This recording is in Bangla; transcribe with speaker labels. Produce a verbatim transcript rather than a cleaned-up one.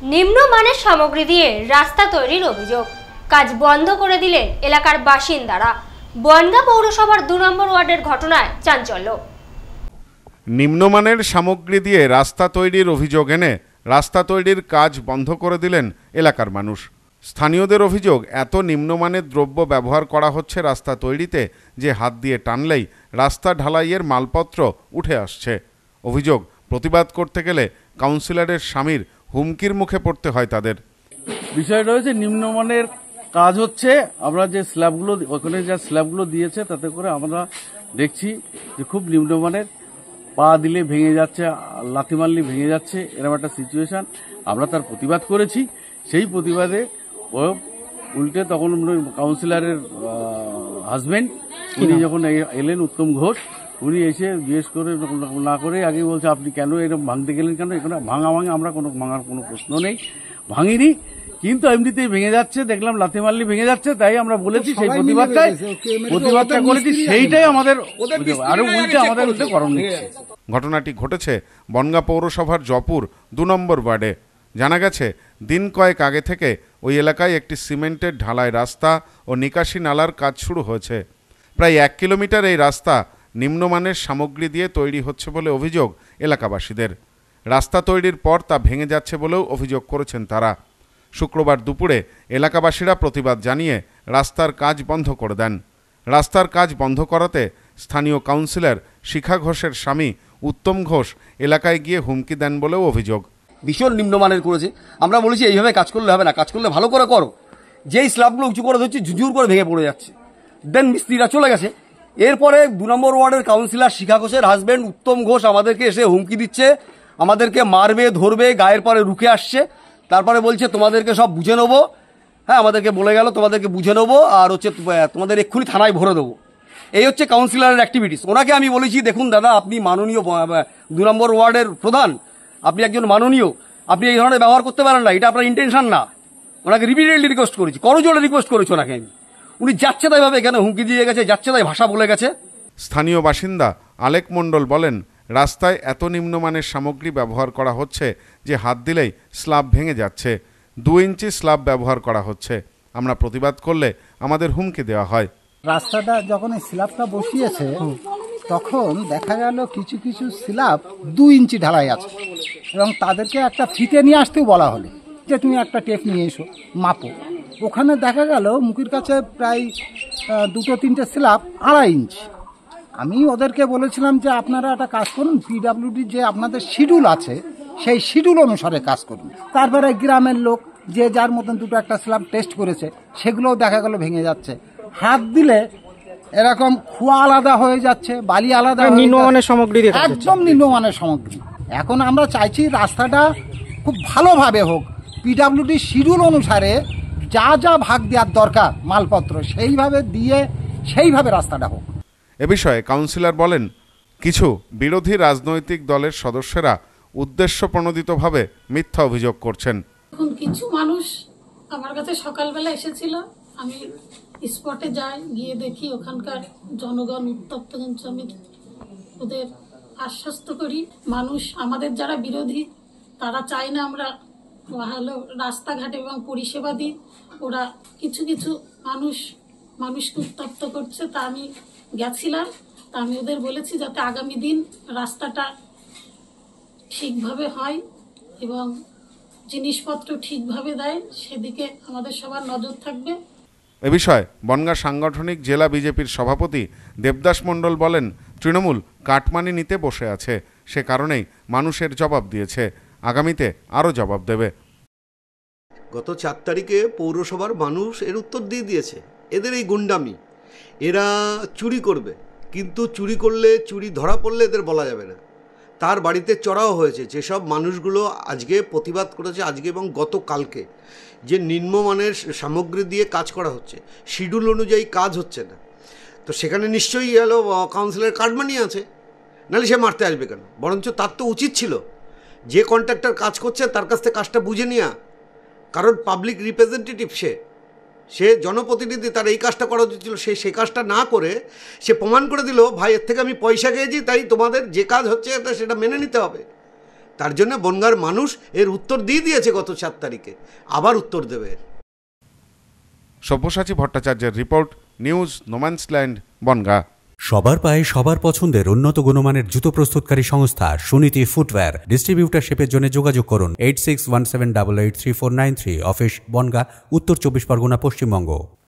Speaker 1: নিম্নমানের সামগ্রী দিয়ে রাস্তা তৈরির অভিযোগ, কাজ বন্ধ করে দিলেন এলাকার বাসিন্দারা। বনগাঁ পৌরসভার দু নম্বর ওয়ার্ডের ঘটনায় চাঞ্চল্য।
Speaker 2: নিম্নমানের সামগ্রী দিয়ে রাস্তা তৈরির অভিযোগ এনে রাস্তা তৈরির কাজ বন্ধ করে দিলেন এলাকার মানুষ। স্থানীয়দের অভিযোগ, এত নিম্নমানের দ্রব্য ব্যবহার করা হচ্ছে রাস্তা তৈরিতে যে হাত দিয়ে টানলেই রাস্তা ঢালাইয়ের মালপত্র উঠে আসছে। অভিযোগ, প্রতিবাদ করতে গেলে কাউন্সিলরের স্বামীর হুমকির মুখে পড়তে হয় তাদের।
Speaker 3: বিষয়টা হচ্ছে নিম্নমানের কাজ হচ্ছে, আমরা যে স্ল্যাবগুলো ওখানে যে স্ল্যাবগুলো দিয়েছে তাতে করে আমরা দেখছি যে খুব নিম্নমানের, পা দিলে ভেঙে যাচ্ছে, লাথি মারলে ভেঙে যাচ্ছে, এরকম একটা সিচুয়েশন। আমরা তার প্রতিবাদ করেছি। সেই প্রতিবাদে ও উল্টে তখন কাউন্সিলরের হাজবেন্ড উনি যখন এলেন, উত্তম ঘোষ, উনি এসে জিজ্ঞেস করে না করে আগে বলছে আপনি কেন এরকম ভাঙতে গেলেন কেন? এখানে ভাঙা ভাঙা আমরা কোনো ভাঙার কোনো প্রশ্ন নেই, ভাঙিনি, কিন্তু এমনিতেই ভেঙে যাচ্ছে, দেখলাম লাথি মারলি ভেঙে যাচ্ছে, তাই আমরা বলেছি সেই প্রতিবাদটাই প্রতিবাদটা করেছি, সেইটাই আমাদের আরো উল্টে আমাদের উল্টে গরম নিচ্ছে।
Speaker 2: ঘটনাটি ঘটেছে বনগাঁ পৌরসভার জপুর দু নম্বর ওয়ার্ডে। জানা গেছে, দিন কয়েক আগে থেকে ওই এলাকায় একটি সিমেন্টের ঢালাই রাস্তা ও নিকাশি নালার কাজ শুরু হয়েছে। প্রায় এক কিলোমিটার এই রাস্তা নিম্নমানের সামগ্রী দিয়ে তৈরি হচ্ছে বলে অভিযোগ এলাকাবাসীদের। রাস্তা তৈরির পর তা ভেঙে যাচ্ছে বলেও অভিযোগ করেছেন তারা। শুক্রবার দুপুরে এলাকাবাসীরা প্রতিবাদ জানিয়ে রাস্তার কাজ বন্ধ করে দেন। রাস্তার কাজ বন্ধ করাতে স্থানীয় কাউন্সিলর শিখা ঘোষের স্বামী উত্তম ঘোষ এলাকায় গিয়ে হুমকি দেন বলেও অভিযোগ।
Speaker 4: ভীষণ নিম্নমানের করেছে। আমরা বলেছি এইভাবে কাজ করলে হবে না, কাজ করলে ভালো করে করো। যেই স্ল্যাবগুলো উঁচু করে ধরছে ঝুঝুর করে ভেঙে পড়ে যাচ্ছে। দেন মিস্ত্রিরা চলে গেছে। এরপরে দু নম্বর ওয়ার্ডের কাউন্সিলর শিখা ঘোষের হাজব্যান্ড উত্তম ঘোষ আমাদেরকে এসে হুমকি দিচ্ছে, আমাদেরকে মারবে, ধরবে, গায়ের পরে রুখে আসছে। তারপরে বলছে তোমাদেরকে সব বুঝে নেবো। হ্যাঁ, আমাদেরকে বলে গেল তোমাদেরকে বুঝে নেবো, আর হচ্ছে তোমাদের এক্ষুনি থানায় ভরে দেবো। এই হচ্ছে কাউন্সিলরের অ্যাক্টিভিটিস। ওনাকে আমি বলেছি, দেখুন দাদা, আপনি মাননীয় দু নম্বর ওয়ার্ডের প্রধান, আপনি একজন মাননীয়, আপনি এই ধরনের ব্যবহার করতে পারেন না, এটা আপনার ইন্টেনশন না। ওনাকে রিপিটেডলি রিকোয়েস্ট করেছি, করজোড়ে রিকোয়েস্ট করেছি ওনাকে আমি। উনি যাচ্ছে তাই ভাবে এখানে হুমকি দিয়ে গেছে, যাচ্ছে তাই ভাষা বলে গেছে।
Speaker 2: স্থানীয় বাসিন্দা আলেক মণ্ডল বলেন, রাস্তায় এত নিম্নমানের সামগ্রী ব্যবহার করা হচ্ছে যে হাত দিলেই স্ল্যাব ভেঙে যাচ্ছে। দু ইঞ্চি স্ল্যাব ব্যবহার করা হচ্ছে। আমরা প্রতিবাদ করলে আমাদের হুমকি দেওয়া হয়।
Speaker 5: রাস্তাটা যখন এই স্ল্যাবটা বসিয়েছে তখন দেখা গেল কিছু কিছু স্ল্যাব দু ইঞ্চি ঢালাই আছে, এবং তাদেরকে একটা ফিতে নিয়ে আসতেও বলা হলো যে তুমি একটা টেপ নিয়ে এসো, মাপো। ওখানে দেখা গেল মুখের কাছে প্রায় দুটো তিনটে স্ল্যাব আড়াই ইঞ্চি। আমি ওদেরকে বলেছিলাম যে আপনারা একটা কাজ করুন, পিডাব্লিউডি যে আপনাদের শিডিউল আছে সেই শিডিউল অনুসারে কাজ করুন। তারপরে গ্রামের লোক যে যার মতন দুটো একটা স্ল্যাব টেস্ট করেছে, সেগুলোও দেখা গেল ভেঙে যাচ্ছে। হাত দিলে এরকম খোয়া আলাদা হয়ে যাচ্ছে, বালি আলাদা,
Speaker 6: নিম্নমানের সামগ্রী,
Speaker 5: একদম নিম্নমানের সামগ্রী। এখন আমরা চাইছি রাস্তাটা খুব ভালোভাবে হোক, পিডাব্লিউডি শিডিউল অনুসারে যা যা ভাগ দেওয়ার দরকার মালপত্র সেইভাবে দিয়ে সেইভাবে রাস্তাটা হোক।
Speaker 2: এ বিষয়ে কাউন্সিলর বলেন, কিছু বিরোধী রাজনৈতিক দলের সদস্যরা উদ্দেশ্য প্রণোদিতভাবে মিথ্যা অভিযোগ করছেন।
Speaker 7: এখন কিছু মানুষ আমার কাছে সকালবেলা এসেছিল, আমি স্পটে যাই, গিয়ে দেখি ওখানকার জনগণ উত্তপ্ত। কিন্তু আমি ওদের আশ্বস্ত করি, মানুষ আমাদের যারা বিরোধী তারা চায় না আমরা ভালো রাস্তাঘাট এবং পরিষেবা দিই। ওরা কিছু কিছু মানুষ মানুষকে উত্তপ্ত করছে। তা আমি গেছিলাম, তা আমি ওদের বলেছি যাতে আগামী দিন রাস্তাটা ঠিকভাবে হয় এবং জিনিসপত্র ঠিকভাবে দেয়, সেদিকে আমাদের সবার নজর থাকবে।
Speaker 2: এ বিষয়ে বনগাঁ সাংগঠনিক জেলা বিজেপির সভাপতি দেবদাস মণ্ডল বলেন, তৃণমূল কাটমানি নিতে বসে আছে, সে কারণেই মানুষের জবাব দিয়েছে, আগামীতে আরও জবাব দেবে।
Speaker 8: গত চার তারিখে পৌরসভার মানুষ এর উত্তর দিয়ে দিয়েছে। এদের এই গুন্ডামি, এরা চুরি করবে, কিন্তু চুরি করলে, চুরি ধরা পড়লে এদের বলা যাবে না। তার বাড়িতে চড়াও হয়েছে। যেসব মানুষগুলো আজকে প্রতিবাদ করেছে, আজকে এবং গতকালকে, যে নিম্নমানের সামগ্রী দিয়ে কাজ করা হচ্ছে, শিডিউল অনুযায়ী কাজ হচ্ছে না, তো সেখানে নিশ্চয়ই এলো কাউন্সিলের কাটমানি আছে, নাহলে সে মারতে আসবে কেন? বরঞ্চ তার তো উচিত ছিল যে কন্ট্রাক্টর কাজ করছে তার কাছ থেকে কাজটা বুঝে নেওয়া, কারণ পাবলিক রিপ্রেজেন্টেটিভ সে সে জনপ্রতিনিধি, তার এই কাজটা করা উচিত ছিল। সে সে কাজটা না করে সে প্রমাণ করে দিল, ভাই এর থেকে আমি পয়সা খেয়েছি, তাই তোমাদের যে কাজ হচ্ছে এটা সেটা মেনে নিতে হবে। তার জন্য বনগাঁর মানুষ এর উত্তর দিয়ে দিয়েছে গত চার তারিখে, আবার উত্তর দেবে।
Speaker 2: সব্যসাচী ভট্টাচার্যের রিপোর্ট, নিউজ নোম্যান্সল্যান্ড, বনগাঁ।
Speaker 6: সবার পায়ে সবার পছন্দের উন্নত গুণমানের জুতো প্রস্তুতকারী সংস্থা সুনীতি ফুটওয়্যার। ডিস্ট্রিবিউটারশিপের জন্য যোগাযোগ করুন eight six one seven double eight three four nine three. Office Bangaon, Uttar Chabbish Pargana, Paschimbanga.